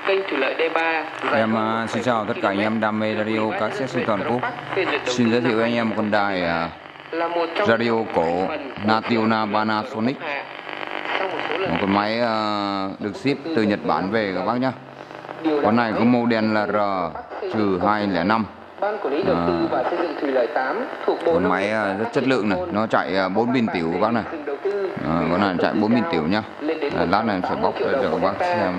kênh thủy lợi D3. Em xin chào tất cả anh em đam mê radio các xét trên toàn quốc. Xin giới thiệu với anh em một con đài radio cổ Nationa Panasonic. Một con máy được ship từ Nhật Bản về các bác nhé. Con này có model là R-205. Con máy rất chất lượng này, nó chạy 4 pin tiểu các bác này. Con này chạy 4 pin tiểu nhá. Lát này em sẽ bóc cho các bác xem.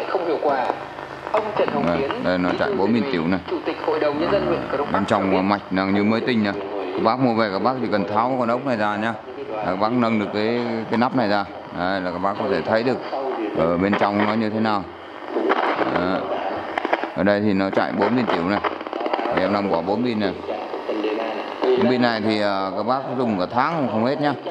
Đây nó chạy 4 pin tiểu này. Bên trong mạch là như mới tinh nha. Các bác mua về các bác chỉ cần tháo con ốc này ra nhá. Các bác nâng được cái nắp này ra. Đây là các bác có thể thấy được ở bên trong nó như thế nào. Ở đây thì nó chạy 4 pin tiểu này. Em đang bỏ 4 pin này. 4 pin này thì các bác dùng cả tháng không hết nhá.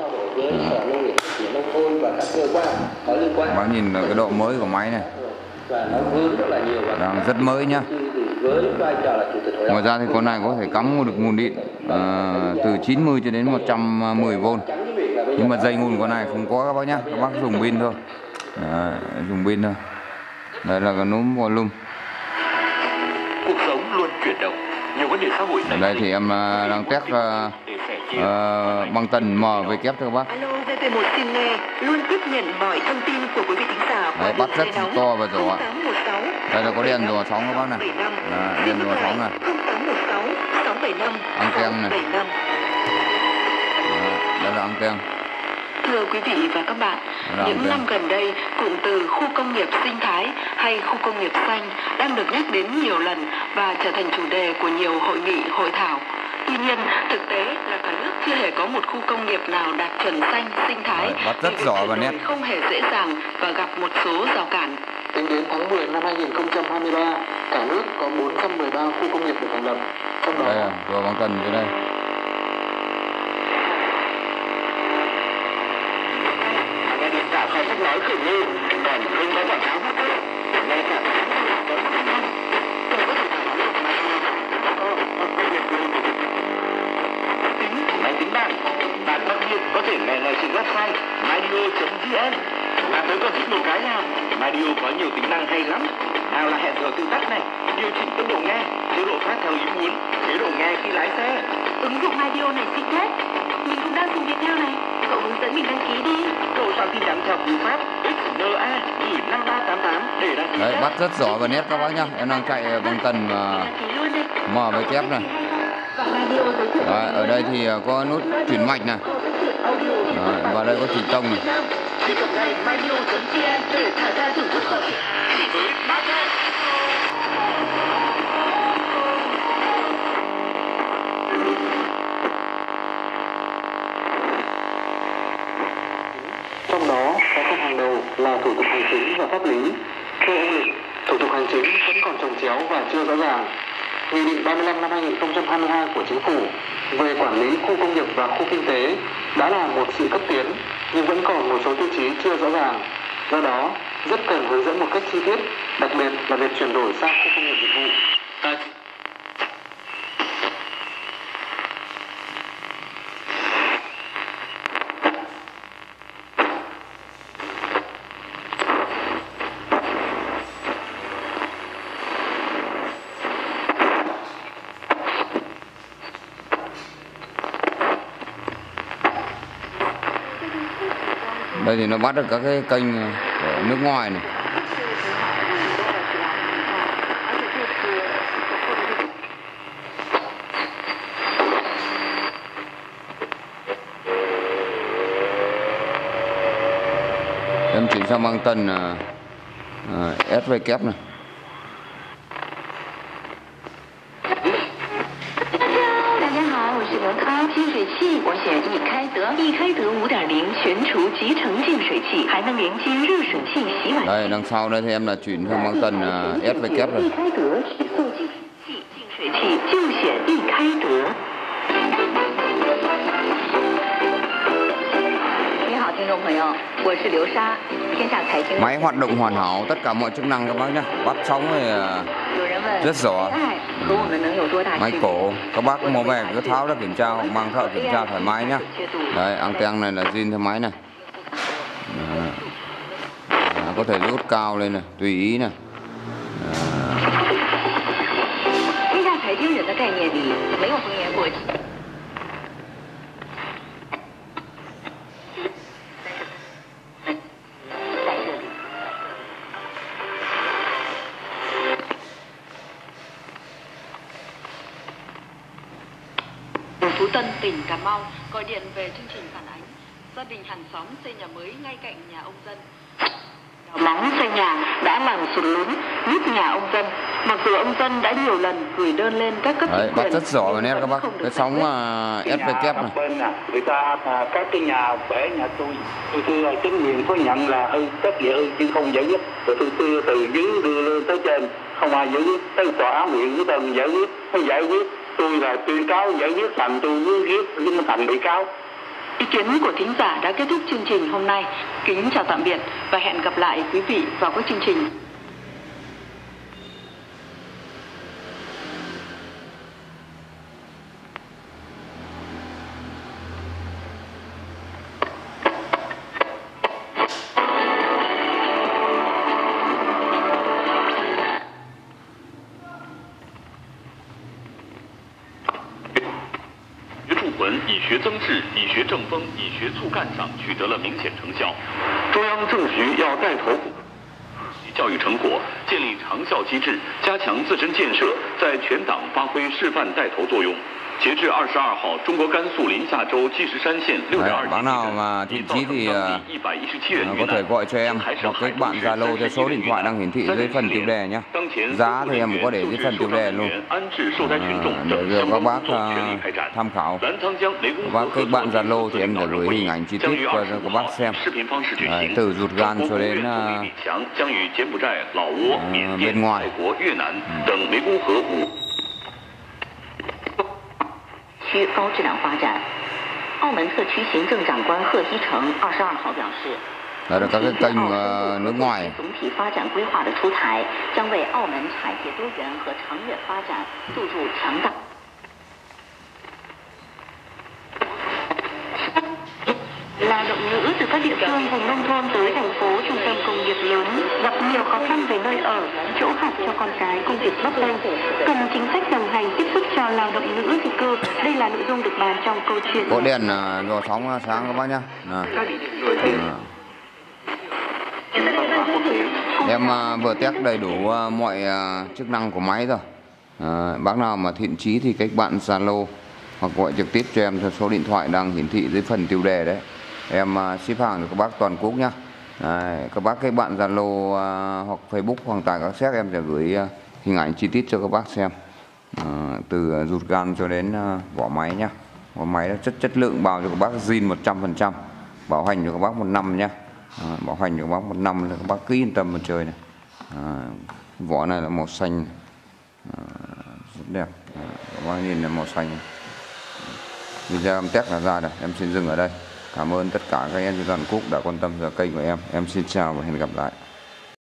Các bác nhìn cái độ mới của máy này, đang rất mới nhá. Ngoài ra thì con này có thể cắm được nguồn điện từ 90 cho đến 110V. Nhưng mà dây nguồn con này không có các bác nhá. Các bác dùng pin thôi. Dùng pin thôi. Đây là cái núm volume. Cuộc sống luôn chuyển động. Nhiều vấn đề xã hội. Ở đây thì em đang test băng tần MW cho các bác. Alo, VP1 xin nghe, luôn tiếp nhận mọi thông tin của quý vị thính giả. Đấy, bắt rất to và rõ. Đây là có đèn rùa sóng các bác này. Đèn rùa sóng này. 0816 675 anten này. Đây là anten. Thưa quý vị và các bạn, những năm gần đây, cụm từ khu công nghiệp sinh thái hay khu công nghiệp xanh đang được nhắc đến nhiều lần và trở thành chủ đề của nhiều hội nghị, hội thảo. Tuy nhiên, thực tế là cả nước chưa hề có một khu công nghiệp nào đạt chuẩn xanh, sinh thái. Bắt rất rõ và nét. Không hề dễ dàng và gặp một số rào cản. Tính đến tháng 10 năm 2023, cả nước có 413 khu công nghiệp được thành lập. Trong đó, đây là rùa băng tần dưới đây. cả kho sách nói khởi ngư, còn không có quảng cáo hấp dẫn. Ngay cả máy tính bảng, bạn đặc biệt có thể nghe ngay trên website mydio.vn. Và tôi còn thích một cái nào, Mydio có nhiều tính năng hay lắm. Nào là hẹn giờ tự tắt này, điều chỉnh tốc độ nghe, chế độ phát theo ý muốn, chế độ nghe khi lái xe. Ứng dụng Mydio này xịn thế. Mình cũng đang dùng Viettel này, cậu hướng dẫn mình đăng ký đi. Cậu soạn tin nhắn theo cú pháp XNA gửi 5388 để đăng ký. Đấy, bắt rất rõ và nét các bác nhá. Em đang chạy băng tần MW này. Đấy, ở đây thì có nút chuyển mạch này. Đấy, và đây có chỉnh tông này. Trong đó khó khăn hàng đầu là thủ tục hành chính và pháp lý. Theo ông Lịch, thủ tục hành chính vẫn còn chồng chéo và chưa rõ ràng. Nghị định 35 năm 2022 của Chính phủ về quản lý khu công nghiệp và khu kinh tế đã là một sự cấp tiến, nhưng vẫn còn một số tiêu chí chưa rõ ràng. Do đó, rất cần hướng dẫn một cách chi tiết, đặc biệt là việc chuyển đổi sang khu công nghiệp dịch vụ. Đây thì nó bắt được các cái kênh ở nước ngoài này. Em chuyển sang băng tần SW này. Đây, đằng sau đây thì em là chuyển sang băng tần SW rồi. Máy hoạt động hoàn hảo, tất cả mọi chức năng các bác nhé. Bắt sóng thì rất rõ. Máy cổ, các bác mua về cứ tháo ra kiểm tra hoặc mang thợ kiểm tra thoải mái nhé. Đấy, anten này là zin theo máy này. Có thể lút cao lên này, tùy ý này. 应该台京人的概念里没有封言国籍。Phú Tân, tỉnh Cà Mau gọi điện về chương trình phản ánh gia đình hàng xóm xây nhà mới ngay cạnh nhà ông dân. Móng xây nhà đã làm sụt lún nứt nhà ông dân. Mặc dù ông dân đã nhiều lần gửi đơn lên các cấp chính Bác quyền. rất giỏi rồi nè các bác. Cái sóng SVK này. Bên người ta các cái nhà bể nhà tôi chính quyền có nhận là tất vậy chứ không giải quyết. Rồi tôi từ dưới đưa lên tới trên, không ai giải quyết. Tới tòa án huyện của tôi giải quyết, không giải quyết. Tôi là tuyên cáo giải quyết thành tôi viết nhưng thành bị cáo. Ý kiến của thính giả đã kết thúc chương trình hôm nay. Kính chào tạm biệt và hẹn gặp lại quý vị vào các chương trình. 文以学增智、以学正风、以学促干上取得了明显成效。中央政局要带头教育成果，建立长效机制，加强自身建设，在全党发挥示范带头作用。截至22号，中国甘肃临夏州积石山县6.2 Bác nào mà thiện chí thì có thể gọi cho em hoặc kết bạn Zalo theo số điện thoại đang hiển thị dưới phần tiêu đề nhé. Giá thì em có để dưới phần tiêu đề luôn để các bác tham khảo. Và kết bạn Zalo thì em sẽ gửi hình ảnh chi tiết cho các bác xem. Từ ruột gan cho đến bên ngoài. 区高质量发展。澳门特区行政长官贺一诚22号表示， Đây là các cái kênh nước ngoài. 总体发展规划的出台，将为澳门产业多元和长远发展注入强大。Lao động nữ từ các địa phương vùng nông thôn tới thành phố trung tâm công nghiệp lớn gặp nhiều khó khăn về nơi ở, chỗ học cho con cái, công việc bấp bênh, cần chính sách đồng hành tiếp sức cho lao động nữ di cư. Đây là nội dung được bàn trong câu chuyện. Có đèn dò sóng sáng các bác nhá. Em vừa test đầy đủ mọi chức năng của máy rồi. Bác nào mà thiện chí thì kết bạn Zalo hoặc gọi trực tiếp cho em theo số điện thoại đang hiển thị dưới phần tiêu đề đấy. Em ship hàng cho các bác toàn quốc nhá. Các bác kết bạn Zalo hoặc Facebook hoặc tại các set em sẽ gửi hình ảnh chi tiết cho các bác xem. Từ ruột gan cho đến vỏ máy nhá. Vỏ máy nó chất lượng bao cho các bác zin 100%. Bảo hành cho các bác 1 năm nhá. Bảo hành cho các bác 1 năm là các bác cứ yên tâm mà chơi này. Vỏ này là màu xanh rất đẹp. Các bác nhìn là màu xanh. Video em test là ra rồi. Em xin dừng ở đây. Cảm ơn tất cả các anh chị toàn quốc đã quan tâm vào kênh của em. Em xin chào và hẹn gặp lại.